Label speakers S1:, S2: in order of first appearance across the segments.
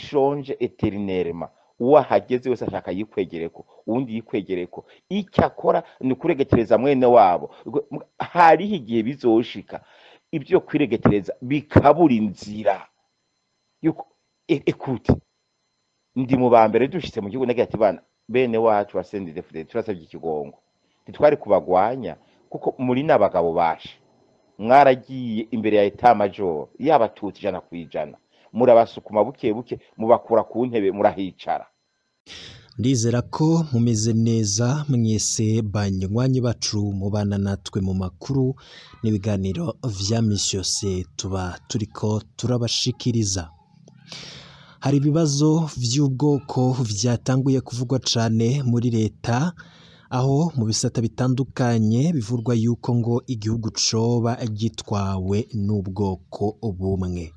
S1: ishonje eternellement uwahageze wese ashaka yikwegereko uwundi yikwegereko icyo akora ni kuregetereza mwene wabo hariho igihe bizoshika ibyo kwiregetereza bikabura inzira yuko ekute ndi mu bambere dushitse mu gihugu nagira ati bana bene wacu basendide fude turasabye ikigongo ntitwari kubagwanya kuko muri n'abagabo bashe mwaragiye imbere ya etat major y'abatutsi 100% murabasukuma buke buke mubakura ku ntebe murahicara.
S2: Ndizera ko mumeze neza mwese banywanyi bacu mubana natwe mu makuru n'ibiganiro vya misi yose tuba turiko turabashikiriza. Hari ibibazo vy'ubwoko vyatanguye kuvugwa cane muri leta aho mu bisata bitandukanye bivurwa yuko ngo igihugu coba gitwawe n'ubwoko bumwe.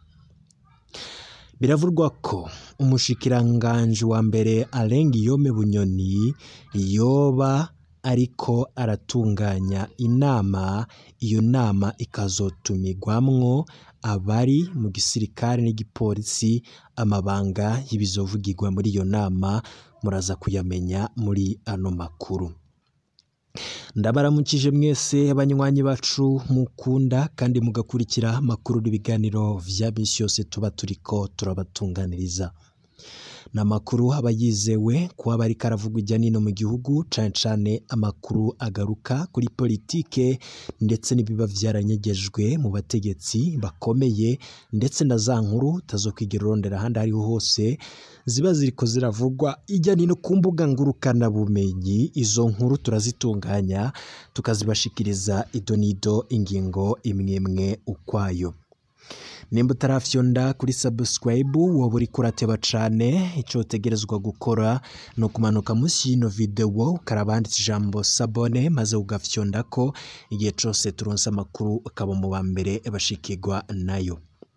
S2: Biravurwa ko umushikiranganje wa mbere Alain Guillaume Bunyoni yoba ariko aratunganya inama, iyo nama ikazotumigwamwo abari mu gisirikare n'igipolisi, amabanga y'ibizovugirwa muri iyo nama muraza kuyamenya muri ano makuru. Ndabaramukije mwese abanywanyi bacu mukunda kandi mugakurikira amakuru n'ibiganiro vya misi yose tuba turiko turabatunganiriza. N'amakuru abayizewe kuba bari karavugwa ijya nino mu gihugu cane cane amakuru agaruka kuri politike ndetse n'ibiba vyaranyegejwe mu bategetsi bakomeye ndetse na za nkuru tazokwigera urondera ahandi ariho hose ziba ziriko ziravugwa ijya nino ku mbuga ngurukana bumenyi. Izo nkuru turazitunganya tukazibashikiriza idonido ingingo imwe ukwayo. Nimba utarafyonda kuri subscribe wowe uri kurateba cane, ico utegerezwa gukora no kumanuka munsi y'ino video ukarabanditse ijambo sabone maze ugafyonda ko igihe cose turonse amakuru ukaba mu bambere bashikirwa nayo.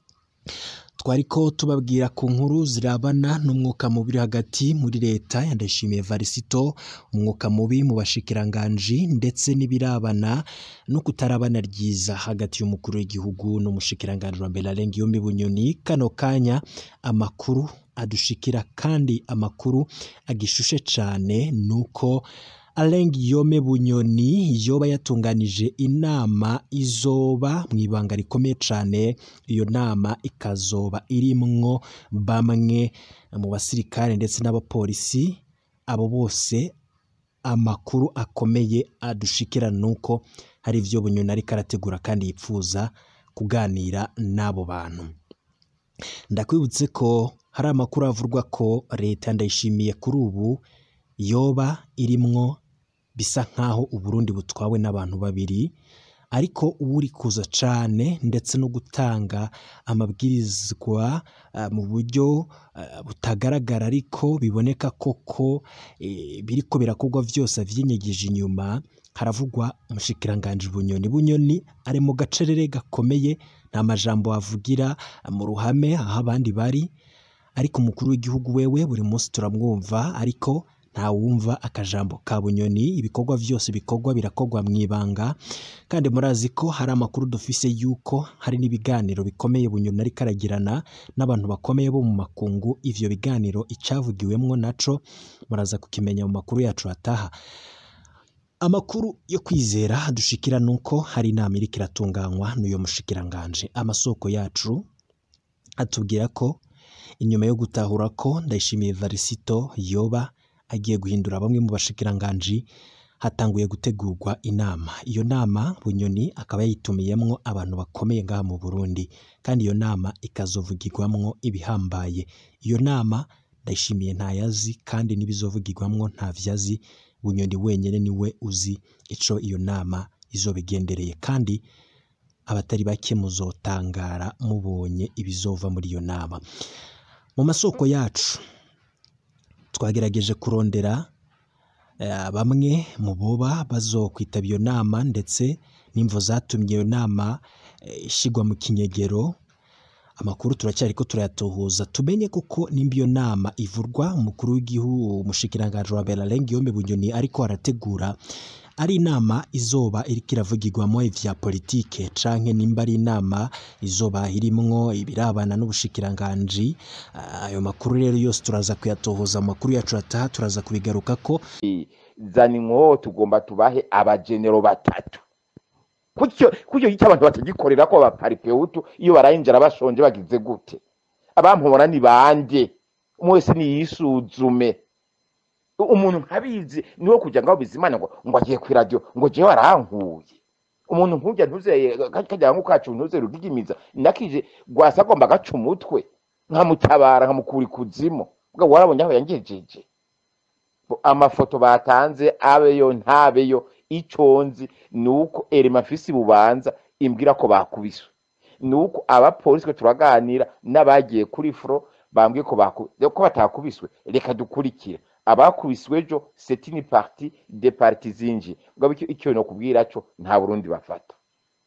S2: Twariko tubabwira ku nkuru zirabana n'umwuka mubi hagati muri leta ya Ndayishimiye Varisito, umwuka mubi mu bashikiranganje ndetse n'ibirabana no kutarabana ryiza hagati y'umukuru w'igihugu n'umushikiranganje wa mbere Alain Guillaume Bunyoni. Kano kanya amakuru adushikira kandi amakuru agishushe cane nuko Alain Guillaume Bunyoni yoba yatunganije inama izoba mwibanga rikomeye cane. Iyo nama ikazoba irimwo bamwe mu basirikare ndetse n'abapolisi. Abo bose amakuru akomeye adushikira nuko hari ivyo Bunyoni ari karategura kandi yipfuza kuganira n'abo bantu. Ndakwibutse ko hari amakuru avurwa ko leta Ndayishimiye kuri ubu yoba irimwo bisa nkaho Uburundi butwawe n'abantu babiri, ariko uri kuza cane ndetse no gutanga amabwirizwa mu buryo butagaragara ariko biboneka koko biriko birakogwa vyose vyinyegeje inyuma. Haravugwa umushikiranganje Bunyoni. Bunyoni ari mu gacerere gakomeye, nta majambo avugira mu ruhame aho abandi bari, ariko umukuru w'igihugu wewe buri munsi turamwumva ariko nta wumva akajambo ka Bunyoni. Ibikorwa vyose bikorwa birakogwa mwibanga kandi murazi ko hari amakuru dufise yuko hari n'ibiganiro bikomeye Bunyoni ari karagirana n'abantu bakomeye bo mu makungu. Ivyo biganiro icavugiwemwo naco muraza kukimenya mu makuru yacu ataha. Amakuru yo kwizera dushikira nuko hari inama iriko iratunganywa n'uyo mushikiranganje. Amasoko yacu atubwira ko inyuma yo gutahura ko Ndayishimiye Varisito yoba agiye guhindura bamwe mu bashikiranganje, hatanguye gutegurwa inama. Iyo nama Bunyoni akaba yayitumiyemwo abantu bakomeye ngaha mu Burundi kandi iyo nama ikazovugirwamwo ibihambaye. Iyo nama Ndayishimiye ntayazi kandi n'ibizovugirwamwo ntavyazi. Bunyoni wenyene niwe uzi ico iyo nama izobigendereye kandi abatari bake muzotangara mubonye ibizova muri iyo nama. Mu masoko yacu twagerageje kurondera bamwe mu boba bazokwitaba iyo nama ndetse n'imvo zatumye iyo nama ishigwa mu kinyegero. Amakuru turacyariko turayatohoza tumenye kuko nimba iyo nama ivurwa umukuru w'igihugu umushikiranganje wa Alain Guillaume Bunyoni ariko arategura ari inama izoba iriko iravugirwamo ivya politike canke nimba ari inama izoba irimwo ibirabana n'ubushikiranganji. Ayo makuru rero yose turaza kuyatohoza, amakuru yacu ataha turaza kubigarukako.
S1: Zani ngo tugomba tubahe abagenero batatu. Kucyo gice abantu batagikorera ko abaparipeutu iyo barayinjira bashonje bagize gute. Abampora ni bande, umwese ni yisuzume. Umuntu nkabizi niwo kujya ngaho bizimana ngo agiye ku radio ngo je warankuye. Umuntu nkujya ntuzeye kajya ngo kacu ntuze rugigimiza nakije gwasagomba gaca umutwe nkamutabara nkamukuri kuzimo. Bwa warabonye aho yangejeje. Amafoto batanze abeyo ntabeyo iconzi nuko Erimafisi bubanza imbwira ko bakubiswe. Nuko abapolisi ko turaganira n'abagiye kuri fro bambwiye ko batakubiswe. Reka dukurikira abakubiswe ejo c'est une partie des parties zinji. Bwa icyo no kubwira cyo nta Burundi bafata.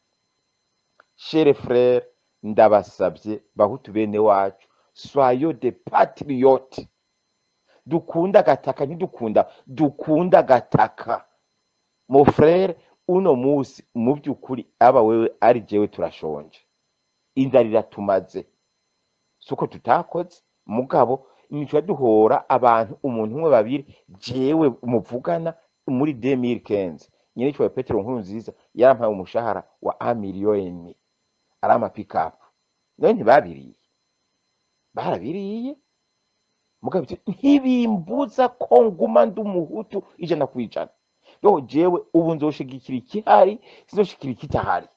S1: Chers frères, ndabasabye bahutu bene wacu, soyons des patriotes. Dukunda gataka dukunda gataka. Mon frère, uno musi mu byukuri aba wewe ari jewe turashonje. Indarira tumaze. Suko tutakoze mugabo imico duhora abantu umuntu umwe babiri jewe umuvugana muri 2015. Nyine cyo Petero Nkurunziza yarampaye umushahara wa 1 million. Arama pick up. None barabiriye. Mugabo ntibimbuza ko nguma ndumuhutu ijana kwijana. Yo jewe ubu nzoshigikira ikihari sizoshikira ikitahari.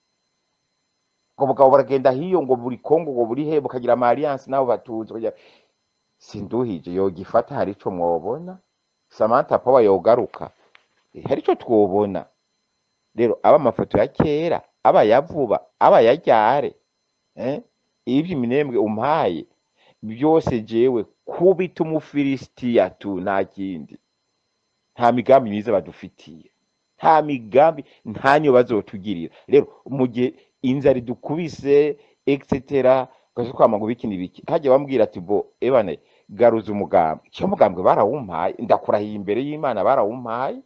S1: Ngo mugabo baragenda hiyo ngo buri Kongo ngo buri hebo kagira ama alliance nabo batuze kujya sinduhije yo gifata hari ico mwobona. Samantha Power yogaruka. Hari ico twobona. Rero aba mafoto ya kera aba yavuba aba yajyare ivyo minembwe umpaye byose jewe kubita umufilistiya tu nta kindi. Nta migambi myiza badufitiye, nta migambi ntanyo bazotugirira. Rero mu gihe inzari dukubise etc gaje kwama ngo bikini biki haje bambwira ati bo ebane garuza umugambwe cyo mugambwe barawumpaye ndakurahiye imbere y'Imana barawumpaye.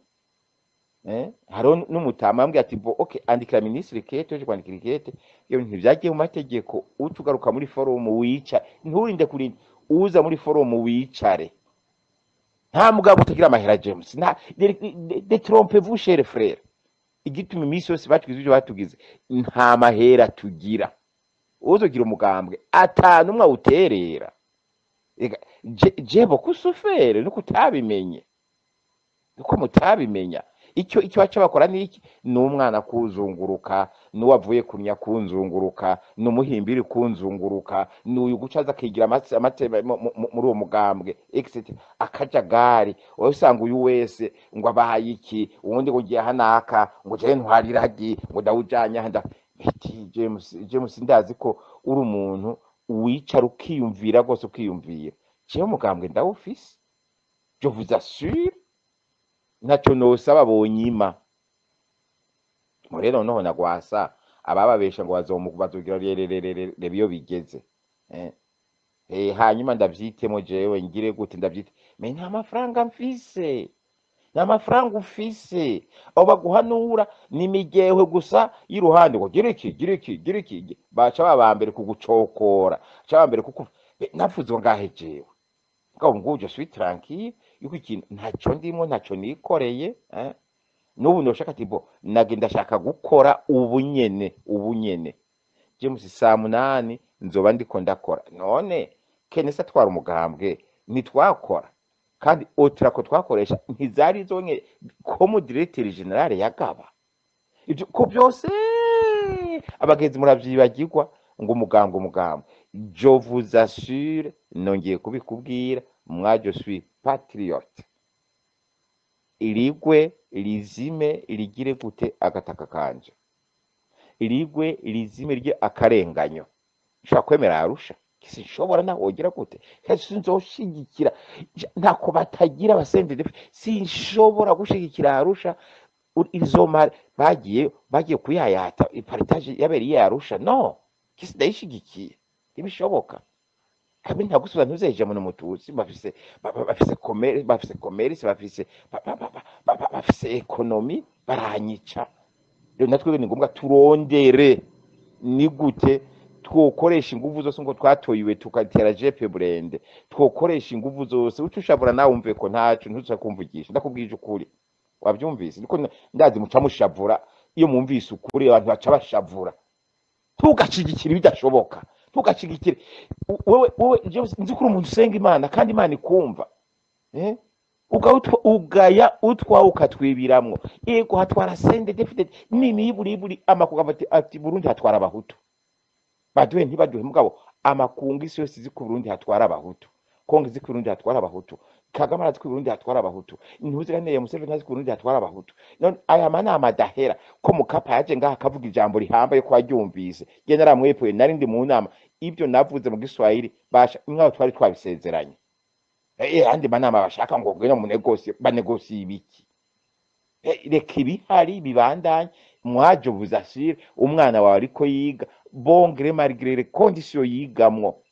S1: Haro n'umutama ambwira ati bo okay andikira ministre kete je kwandikira kete iyo ntibyagiye mu mategeko utugaruka muri forum wica nturinde kurinda uza muri forum wicare. Nta mugabo utagira amahera James. De trompez-vous chers frères. Igituma imisi yose batugize ibyo batugize nta mahera tugira. Uzogira umugambwe atanu umwe uterera. Jebo kusufere nuko utabimenye. Nuko mutabimenya. Icyo baca bakora niki n'umwana kuzunguruka n'uwavuye kunya kunzunguruka n'umuhimbiri kunzunguruka n'uyu gucaza kigira amatebe muri uwo mugambwe etc akajagari usanga uyu wese ngo abahaye iki ubundi ngo giye hanaka ngo je ntwariragi ngo dawujanya handa biti James ndazi ko uri umuntu wicara ukiyumvira gose ukiyumvira cyo mugambwe ndawufise je vous assure nacho no saba bonyima. Murero noho nagwasa abababesha ngo bazogira rebiyo bigeze. Hanyuma ndavyitemo jewe ngire gute ndavyite me nta mafaranga mfise. Nta mafaranga ufise. Abo baguhanura nimigewe gusa yiruhande ngo giriki baca babambere kugucokora. Cabambere kuko nafuzo ngahe jewe. Ngo nguje sweet tranquille yuko ikintu ntacyo ndimo ntacyo nikoreye n'ubu ndoshaka tibo nagenda shaka gukora ubunyene James saa 8 nzoba ndiko ndakora none kenesa twara umugambwe nitwakora kandi otra ko twakoresha ntizari zonye comme directeur general yagaba ibyo ko byose abagenzi muravyibagirwa ngo umugambwe je vous assure nongeye kubikubwira mwajo suis patriote. Irigwe lizime ligire gute agataka kanje. Irigwe lizime rye akarenganyo. Nshaka kwemera Arusha sinshobora na ogira gute kasi nzoshigikira ntako batagira abasende sinshobora gushigikira Arusha izomara bagiye kuyayata ipartage yaberi ya Arusha no kisi ndayishigikiye ibishoboka. Kabi ntagusubiza ntuzeje mu mututsi bafise commerce bafise bafise ekonomi baranyica. Rero natwe ni ngombwa turondere ni gute twokoresha inguvu zose ngo twatoyiwe tukatera jepe burende, twokoresha inguvu zose ucushabura nawe umve ko ntacu ntuza kumvugisha, ndakubwije ukuri. Wabyumvise niko ndazi muca mushavura, iyo mwumvise ukuri abantu baca bashavura. Tugashigikira bidashoboka, tugashigikira wewe nzi ko umuntu usenga Imana kandi Imana ikumva, ugaya utwa ukatwibiramwo. Yego hatwara sende defite nini iburi amakunga ati Burundi hatwara abahutu, baduhe ntibaduhe mugabo amakunga isi yose izi ku Burundi hatwara abahutu, Kongo izi ku Burundi hatwara abahutu, Kagame azi ku Burundi hatwara abahutu, Ntuzirane Museveni azi ku Burundi hatwara abahutu. None aya manama adahera ko Mukapa yaje ngaha akavuga ijambo rihambaye ko waryumvise, je naramwepuye nari ndi mu nama, ibyo navuze mu Giswahili basha mwabo twari twabisezeranye. Andi manama bashaka ngo gwe mu negosie banegosie ibiki. Reka ibihari bibandanye, mwaje buzasire umwana wawe ariko yiga bongre malgré condition yigamwo.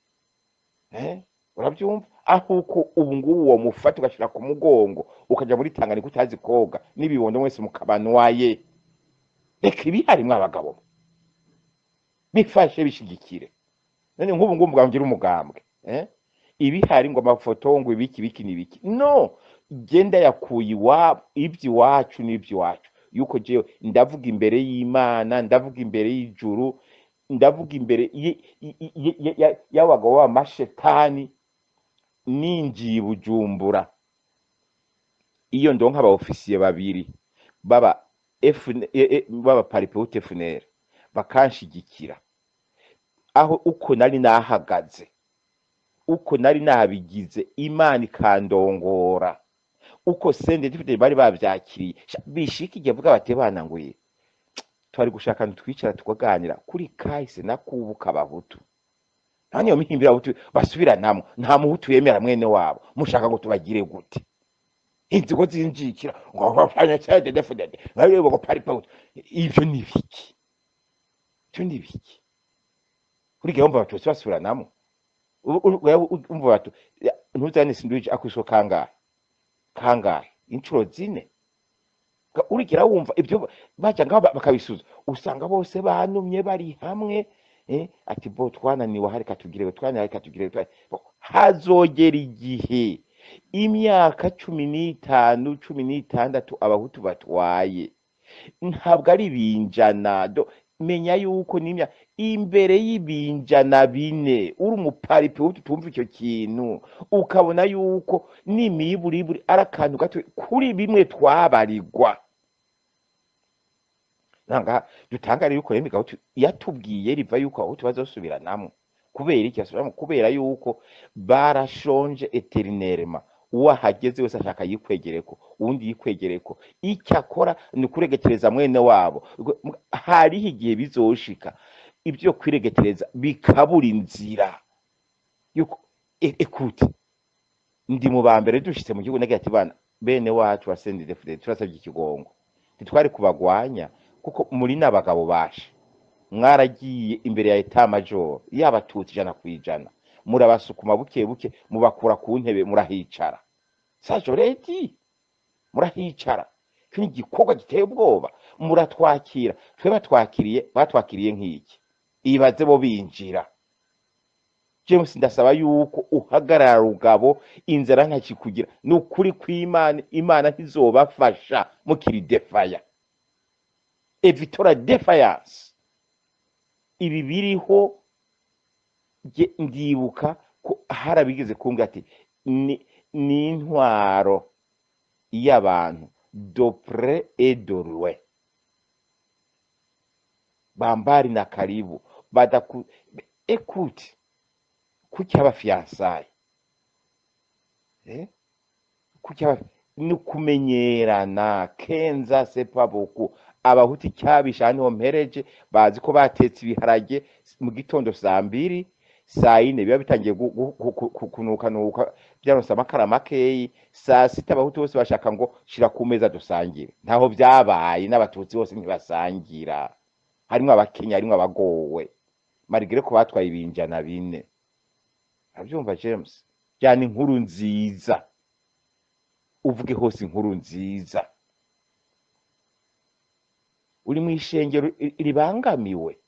S1: Urabyumva ahuko ubu ngubu uwo mufata ugashira ku mugongo ukaja muri Tanganyika utazi koga nibibondo mwese mukabanwaye. Reka ibihari mwabagabo bifashe bishigikire. None nk'ubu ngubu mugambye umugambwe ibihari ngo amafoto ngo ibiki nibiki, no genda yakuye iwabo iby'iwacu n'iby'iwacu. Yuko jewe ndavuga imbere y'Imana, ndavuga imbere y'ijuru, ndavuga imbere y'abagabo b'amashetani ninjiye Bujumbura. Iyo ndonka aba ofisiye babiri baba paripeute FNL bakanshigikira, aho uko nari nahagaze, uko nari nabigize, Imana ikandongora, uko sende difite bari bavyakiriye bishikije vuga batebana nguye twari gushaka ntitwicara tukaganira kuri kahise nakubuka abahutu. Nani yo mihimbira abahutu basubiranamo, nta muhutu yemera mwene wabo, mushaka ngo tubagire gute? Inzigo zinjikira ngo bafanya cyade defudede barebo ko pari paut. Ivyo ni biki? Cyo ni biki? Kuri gihomba batose basubiranamo. Umva batu ntuzane sindwich akwisho kangahe inshuro zine. Urikira wumva ibyo baca ngaho bakabisuza, usanga bose banumye bari hamwe. Ati bo twananiwe hari katugire hazogera igihe imyaka 15 16 abahutu batwaye, ntabwo ari binjana menya yuko nimya imbere y'ibinjana bine uri umuparipe utumva icyo kintu, ukabona yuko n'imiburiburi arakantu gato kuri bimwe twabarirwa. Nanga dutangare yuko remiga yatubwiye riva yuko aho tubazosubiranamo. Kubera iki asubiramo? Kubera yuko barashonje eternellement, uwahageze wese ashaka yikwegereko uwundi yikwegereko. Icyakora ni kuregetereza mwene wabo. Hariho igihe bizoshika ibyo kwiregetereza bikabura inzira yuko ekute ndi mu bambere dushitse mu gihugu negati bana bene wacu wasendide fude turasabye ikigongo ntitwari kubagwanya kuko muri nabagabo bashe mwaragiye imbere ya etat major y'abatutsi 100% murabasukuma buke buke mubakura ku ntebe murahicara sajoreti murahicara kini gikorwa giteye ubwoba muratwakira twe batwakiriye nk'iki ibaze bo binjira. James ndasaba yuko uhagarara rugabo inzara ntakikugira n'ukuri kw'Imana, Imana ntizobafasha mukiri defaya evitora defiance. Ibi biriho ndibuka ko harabigeze kumbwa ati ni intwaro y'abantu dopre et de loin bambari na karibu badaku écoute kuki abafiansaye kuki nukumenyerana kenza sepa boku abahuti cyabisha niho mpereje bazi ko batetse ibiharage mu gitondo saa 2 saa 4 biba bitangiye kunuka byaronsa amakara makeyi saa 6 abahuti bose bashaka ngo shira ku meza dusangire. Ntaho byabaye n'abatutsi bose ntibasangira, harimo abakenya harimo abagowe marigere ko batwaye ibinjana bine. Abyumva James cyane inkuru nziza uvuge hose inkuru nziza uri mu ishengero ribangamiwe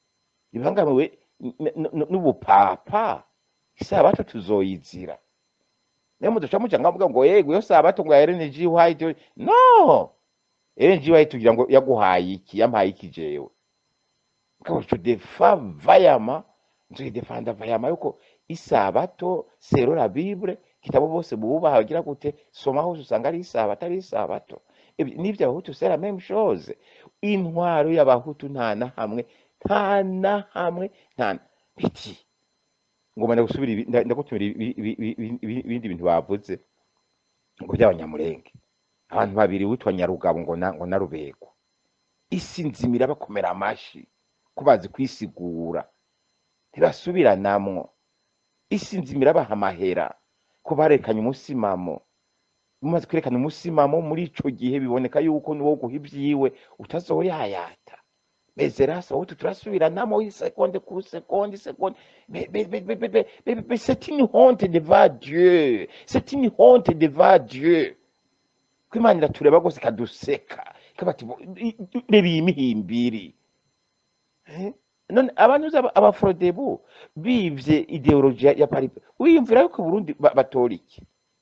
S1: n'ubupapa, isabato tuzoyizira. Niyo muduca muca ngavuga ngo yego iyo sabato ngo ya Ellen G. White, no, Ellen G. White tugira ngo yaguhaye iki, yampaye iki jewe? Ngo tu defa vayama, nzo defanda vayama yuko isabato sero la Bible, kitabo bose bubaha bagira gute, soma hose usanga ari isabato, ari isabato. N'ibyo abahutu c'est la même chose. Intwaro y'abahutu nta na hamwe biti ngoma ndagusubira ndagutumira ibindi bintu bavuze ngo by'abanyamurenge, abantu babiri witwa Nyarugabo ngo na Rubego, isi nzimira bakomera amashi kubazi kwisigura ntibasubiranamwo, isi nzimira bahamahera ko barekanye umusimamo. Umaze kwerekana umusimamo muri ico gihe biboneka yuko niwo guha ibyiwe utazoyayata. Bezerasa utu turasubiranamo isekonde ku sekonde. C'est une honte devant Dieu. C'est une honte devant Dieu. Kwimana iratureba gose kaduseka. Kabati reba imihimbiri. None abantu abafrodebu bivye ideology ya pari. Wiyumvira yuko Burundi batoriki.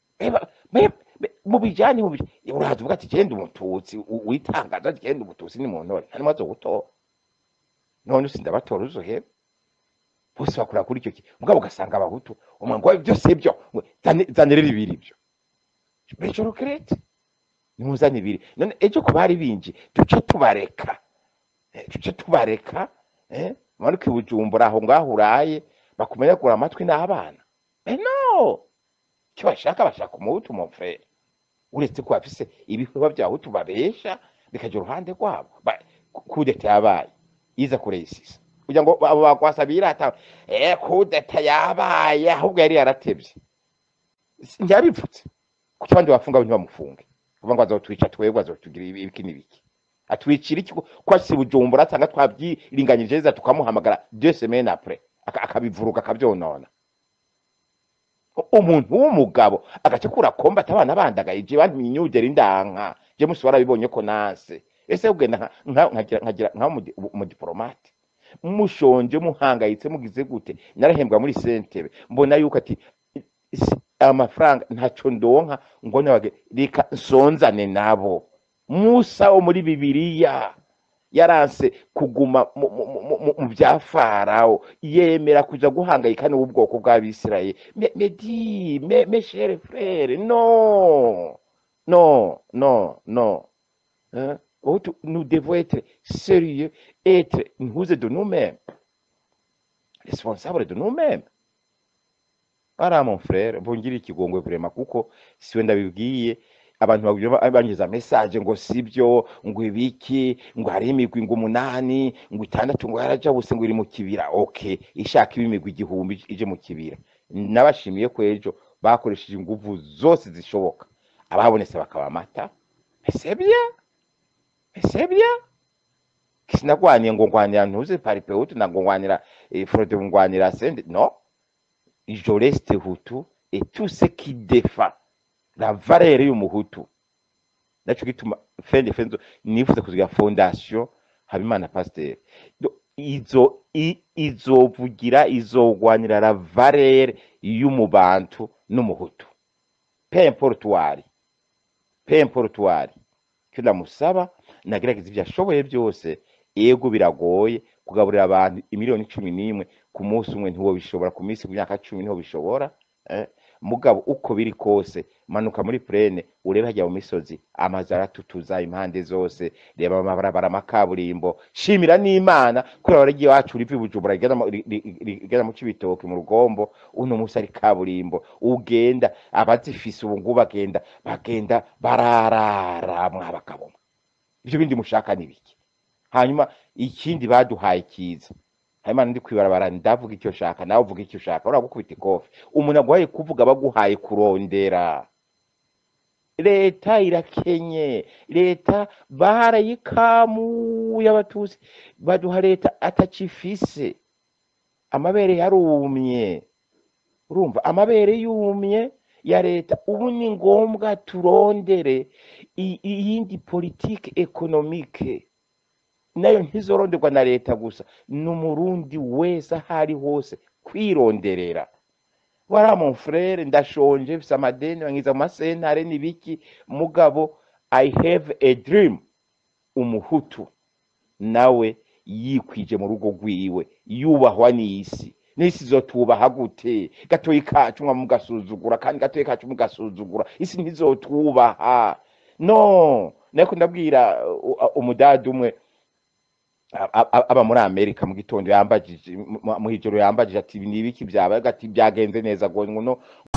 S1: Mu bijanye uravuga ati genda umututsi witangaza ati genda umututsi ni mu ntore hano maze gutora, none sindabatora uzoheba bose bakora kuri icyo mugabo ugasanga abahutu umwango byose byo zanire bibiri byo bejoro krete nimuzane ibiri. None ejo ko bari binji duce tubareka mwana kwibujumbura aho ngaho uraye bakumenya kugura amatwi n'abana no cyo bashaka umuhutu mu mfere, uretse ko bafise ibikorwa byaho tubabesha bikaje uruhande rwabo kudeta yabaye iza kuresisa kugira ngo abo bakwasabira ata kudeta yabaye ahubwo yari yaratevye ndyabivutse kuko abandi bafunga abantu bamufunge kuvuga ngo azotwica twebwe azotugira ibiki nibiki atwicira iki ko asi Bujumbura atanga twabyiringanyije neza tukamuhamagara 2 semaines après akabivuruka akabyonona. Umuntu w'umugabo agacekura komba atabana bandagaye je bantu imyugera indanka je musubara bibonye ko nase ese ugenda nkagira mu diplomate mushonje muhangayitse mugize gute. Narahembwa muri Sentebe mbona yuko ati amafaranga ntaco ndonka ngo nabage rika nsonzane nabo. Musa wo muri Bibiliya yaranse kuguma mu bya Farao yemera kuja guhangayika n'ubwoko bw'Abisirayeli. Mes chers frères, non. Nous devons être sérieux, être nous de nous-mêmes, responsables de nous-mêmes. Ara mon frère, bongira ikigongwe vraiment kuko siwe ndabibwiye abantu bagiza message ngo sibyo ngo ibiki ngo hari imigwi ngo 8 ngo 6 ngo yaraja bose ngo iri mu kibira. Okay, ishaka ibimigwi 1000 ije mu kibira. Nabashimiye ko ejo bakoresheje inguvu zose zishoboka ababonetse bakaba mata. C'est bien. Kisinagwaniye ngo ngwanira ntuze paripe hutu na ngo ngwanira frode ngwanira sende no. Je reste hutu et tout ce qui défend la valeur y'umuhutu. Naco gituma fenzo nifuza kuziga fondation Habimana Pasteur izovugira izogwanira la valeur y'umubantu n'umuhutu. Peu importoire cyo ndamusaba nagerageza ibyo ashoboye byose. Ego biragoye kugaburira abantu imiliyoni 11 ku munsi umwe ntiwo bishobora, ku minsi ku myaka 10 niho bishobora. Mugabo uko biri kose manuka muri plene urebe hajya mu misozi amazara tutuza impande zose, reba amabarabara makaburimbo, shimira n'Imana kuri abaregi wacu uri Bujumbura igenda mu Cibitoke mu Rugombo uno musi ari kaburimbo ugenda abazifise ubu ngubu bagenda bararara mwabakaboma. Ibyo bindi mushaka nibiki? Hanyuma ikindi baduhaye kiza Hanyuma ndi kwibarabara ndavuga icyo shaka nawe uvuga icyo shaka uragukubita ikofi. Umuntu agwaye kuvuga baguhaye kurondera. Leta irakenye, leta barayikamu y'abatusi baduha leta atacifise. Amabere yarumye, urumva amabere yumye ya leta. Ubu ni ngombwa turondere iyindi politique économique nayo ntizoronderwa na leta gusa, n'umurundi wese ahari hose kwironderera. Wara mon frere, ndashonje mfise amadeni bangiza mu masentare n'ibiki, mugabo I have a dream. Umuhutu nawe yikwije mu rugo rwiwe yubahwa n'isi, n'isi zotubaha gute? Gatoyi kacu mwa mugasuzugura, kandi gatoyi kacu mugasuzugura, isi ntizotubaha. No, nako ndabwira umudadi umwe aba muri Amerika, mu gitondo yambagije, mu hijoro yambagije ati ni ibiki byabaye, ati byagenze neza ngo no